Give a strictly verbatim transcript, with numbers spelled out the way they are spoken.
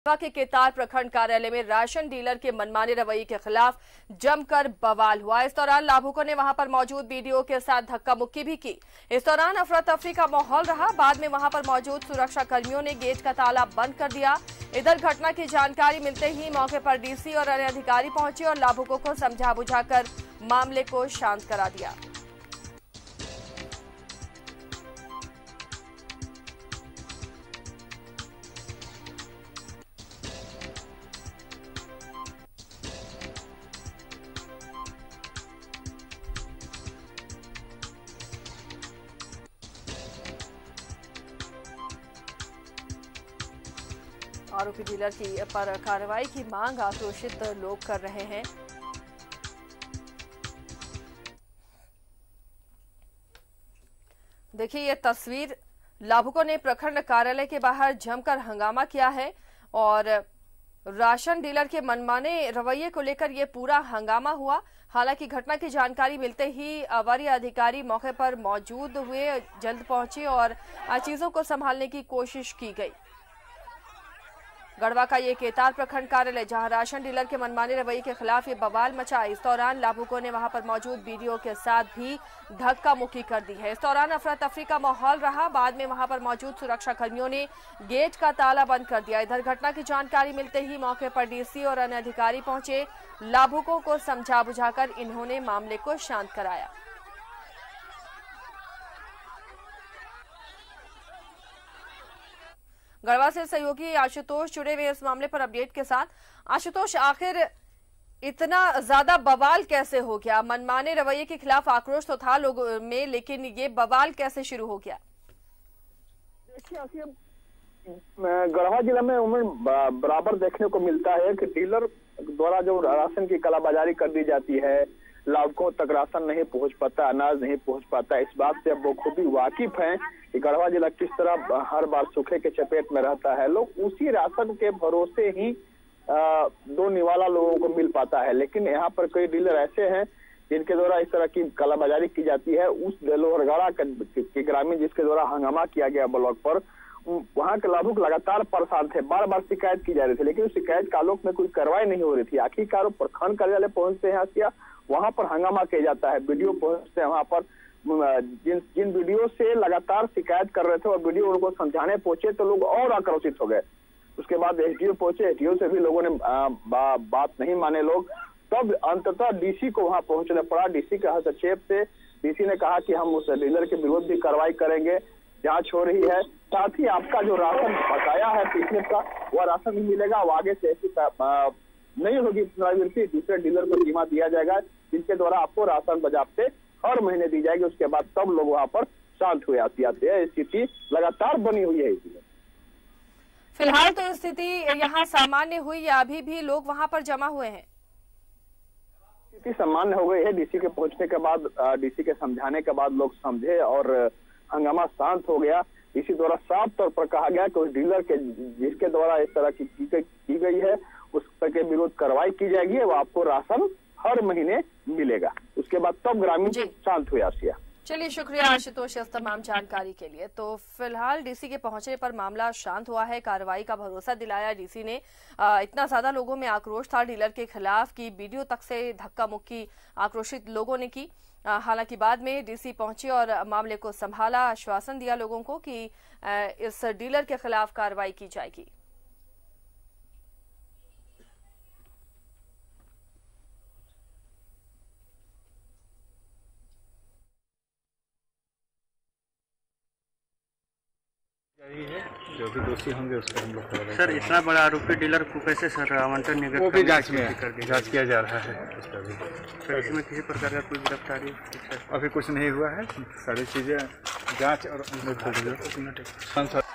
के केतार प्रखंड कार्यालय में राशन डीलर के मनमाने रवैये के खिलाफ जमकर बवाल हुआ। इस दौरान लाभुकों ने वहां पर मौजूद बीडीओ के साथ धक्का मुक्की भी की। इस दौरान अफरा तफरी का माहौल रहा। बाद में वहां पर मौजूद सुरक्षा कर्मियों ने गेट का ताला बंद कर दिया। इधर घटना की जानकारी मिलते ही मौके पर डीसी और अन्य अधिकारी पहुंचे और लाभुकों को समझा बुझाकर मामले को शांत करा दिया। आरोपी डीलर की पर कार्रवाई की मांग आक्रोशित लोग कर रहे हैं। देखिए ये तस्वीर, लाभुकों ने प्रखंड कार्यालय के बाहर जमकर हंगामा किया है और राशन डीलर के मनमाने रवैये को लेकर ये पूरा हंगामा हुआ। हालांकि घटना की जानकारी मिलते ही वरीय अधिकारी मौके पर मौजूद हुए, जल्द पहुंचे और चीजों को संभालने की कोशिश की गई। गढ़वा का ये केतार प्रखंड कार्यालय जहां राशन डीलर के मनमाने रवैये के खिलाफ ये बवाल मचा। इस दौरान लाभुकों ने वहां पर मौजूद बीडीओ के साथ भी धक्का मुक्की कर दी है। इस दौरान अफरा तफरी का माहौल रहा। बाद में वहां पर मौजूद सुरक्षा कर्मियों ने गेट का ताला बंद कर दिया। इधर घटना की जानकारी मिलते ही मौके पर डीसी और अन्य अधिकारी पहुंचे। लाभुकों को समझा बुझाकर इन्होंने मामले को शांत कराया। गढ़वा से सहयोगी आशुतोष जुड़े हुए इस मामले पर अपडेट के साथ। आशुतोष, आखिर इतना ज्यादा बवाल कैसे हो गया? मनमाने रवैये के खिलाफ आक्रोश तो था लोगों में, लेकिन ये बवाल कैसे शुरू हो गया? देखिए, गढ़वा जिला में उम्र बराबर देखने को मिलता है कि डीलर द्वारा जो राशन की कालाबाजारी कर दी जाती है, लाभुकों तक राशन नहीं पहुंच पाता, अनाज नहीं पहुंच पाता। इस बात से अब वो खूबी वाकिफ हैं कि गढ़वा जिला किस तरह हर बार सूखे के चपेट में रहता है। लोग उसी राशन के भरोसे ही आ, दो निवाला लोगों को मिल पाता है। लेकिन यहाँ पर कई डीलर ऐसे हैं जिनके द्वारा इस तरह की कालाबाजारी की जाती है। उस लोहरगढ़ा के ग्रामीण जिसके द्वारा हंगामा किया गया ब्लॉक पर, वहाँ के लाभुक लगातार परेशान थे, बार बार शिकायत की जा रही थी, लेकिन उस शिकायत के आलोक में कोई कार्रवाई नहीं हो रही थी। आखिरकार प्रखंड कार्यालय पहुंचते हैं या वहां पर हंगामा किया जाता है। वीडियो पहुंचते हैं वहां पर, जिन जिन वीडियो से लगातार शिकायत कर रहे थे और वीडियो उनको समझाने पहुंचे तो लोग और आक्रोशित हो गए। उसके बाद एसडीओ पहुंचे, एसडीओ से भी लोगों ने आ, बा, बात नहीं माने लोग। तब अंततः डीसी को वहां पहुंचना पड़ा। डीसी के हस्तक्षेप से डीसी ने कहा कि हम उस डीलर के विरुद्ध भी कार्रवाई करेंगे, जांच हो रही है। साथ ही आपका जो राशन बकाया है पिछले का, वह राशन भी मिलेगा। आगे से ऐसी नहीं होगी पुनरावृत्ति, दूसरे डीलर को जिम्मा दिया जाएगा जिनके द्वारा आपको राशन बजाते हर महीने दी जाएगी। उसके बाद सब लोग वहां पर शांत हुए आते हैं। स्थिति लगातार बनी हुई है। फिलहाल तो स्थिति यहाँ सामान्य हुई या अभी भी लोग वहां पर जमा हुए हैं? स्थिति सामान्य हो गई है। डीसी के पहुंचने के बाद, डीसी के समझाने के बाद लोग समझे और हंगामा शांत हो गया। इसी द्वारा साफ तौर पर कहा गया कि उस डीलर के जिसके द्वारा इस तरह की की गई है उस पर के विरुद्ध कार्रवाई की जाएगी। वो आपको राशन हर महीने मिलेगा। उसके बाद तब ग्रामीण शांत हुए। आसिया, चलिए शुक्रिया आशुतोष इस तमाम जानकारी के लिए। तो फिलहाल डीसी के पहुंचने पर मामला शांत हुआ है, कार्रवाई का भरोसा दिलाया डीसी ने। आ, इतना ज्यादा लोगों में आक्रोश था डीलर के खिलाफ कि वीडियो तक से धक्का मुक्की आक्रोशित लोगों ने की। हालांकि बाद में डीसी पहुंचे और मामले को संभाला, आश्वासन दिया लोगों को कि आ, इस डीलर के खिलाफ कार्रवाई की जाएगी। है जो भी दोषी होंगे उसको हम लोग करेंगे। सर, इतना बड़ा आरोपी डीलर को कैसे सर आवंटन निगत, वो भी जांच में जांच किया जा रहा है उसका भी। सर, इसमें किसी प्रकार का कोई गिरफ्तारी अभी कुछ नहीं हुआ है। सारी चीजें जांच और